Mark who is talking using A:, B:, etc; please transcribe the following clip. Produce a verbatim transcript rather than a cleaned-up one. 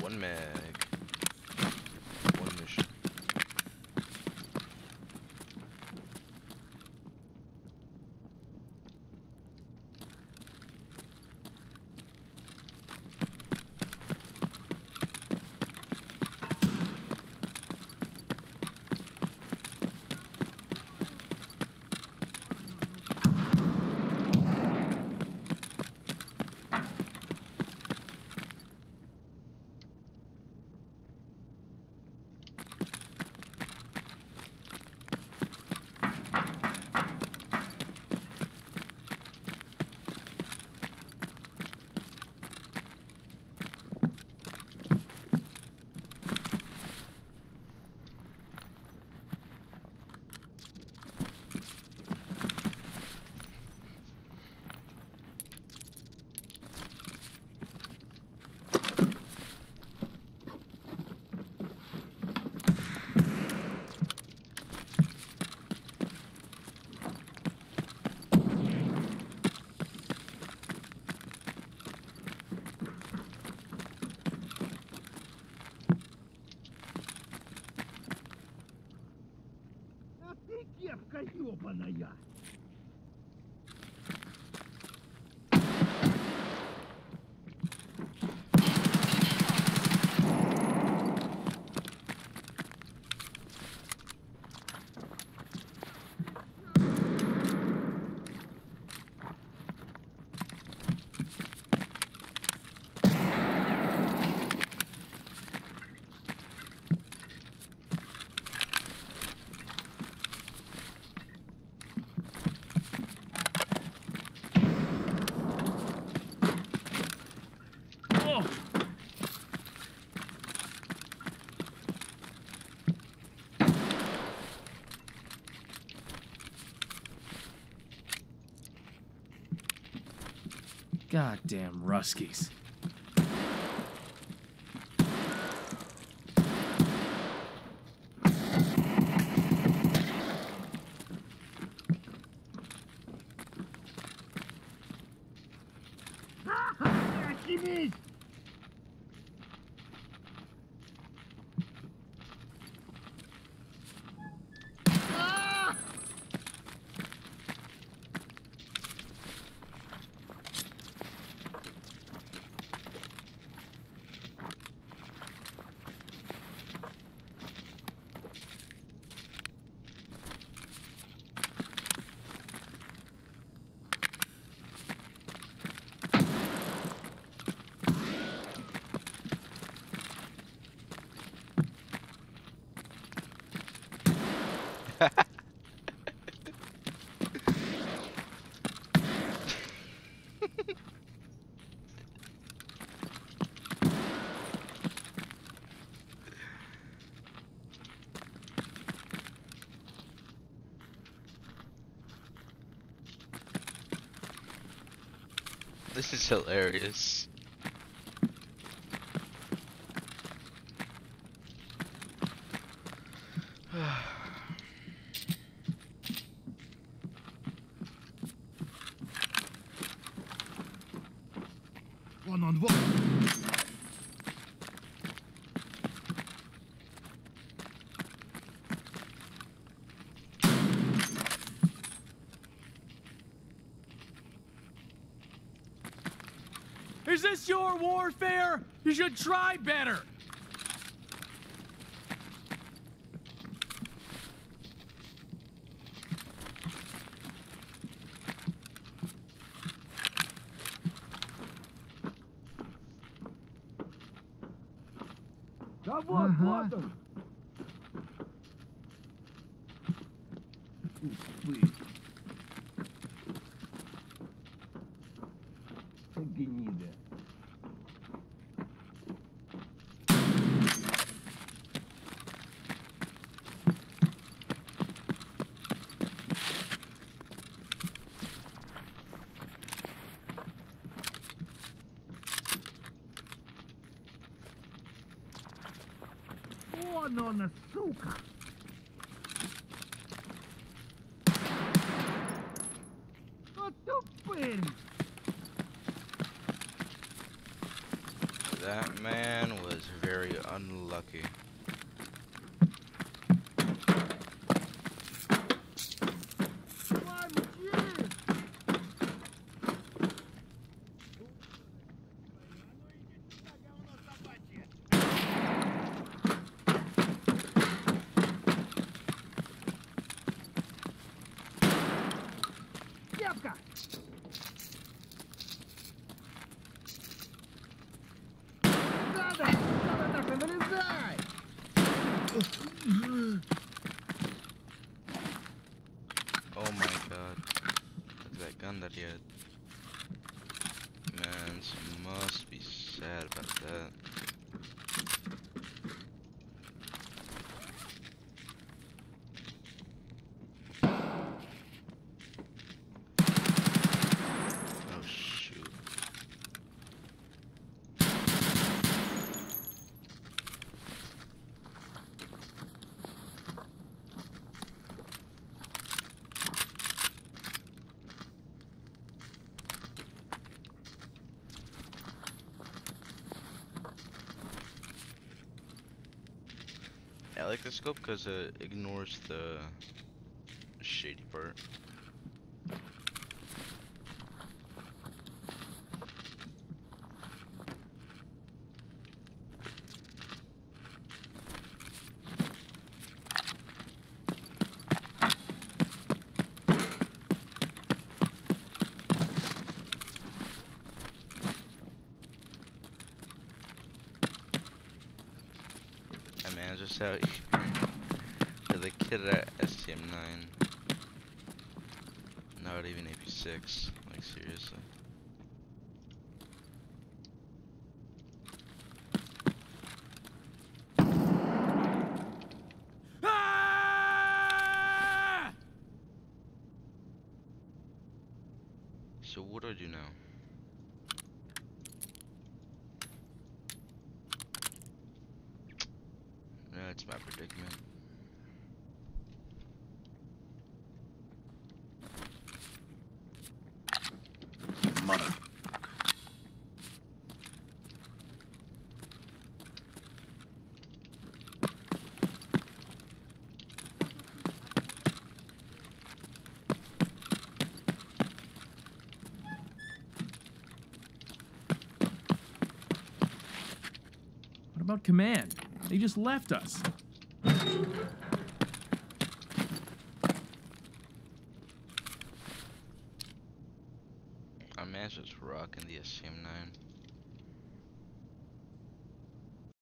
A: one mag. One mission.
B: Кепка ёбаная!
C: Goddamn Ruskies.
B: Отнимись!
A: This is hilarious.
B: Вон он, вон!
C: Is this your warfare? You should try better.
B: Да вот, вот он! Гнида. Вон он, сука! Вот тупырь!
A: That man was very unlucky.
B: Девка! Надо! Надо так, вылезай!
A: Oh my god. Look at that gun that he had. Man, must be sad about that. Oh shoot. I like the scope because it ignores the shady part. Hey man, just out here with a kid at S T M nine. Not even A P six. Like seriously.
C: Ah!
A: So what do I do now? That's my predicament.
B: Mother.
C: What about command? They just left us.
A: Our man's just rocking the S T M nine.